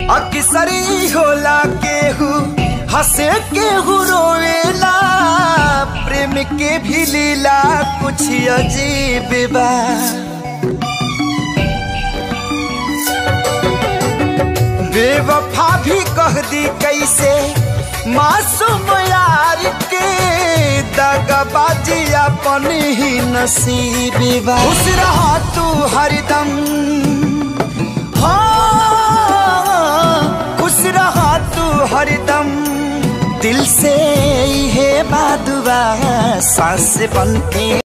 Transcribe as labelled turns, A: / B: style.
A: अक्सरी होला केहू हंसे केहू रोवेला, प्रेम के भी लीला कुछ अजीब बा। बेवफा भी कह दी कैसे मासूम यार के, दगाबाजी अपन ही नसीब बा। खुश रहा तू हरदम, खुश रहा तू हरदम, दिल से है बात दुआ सांस बनके।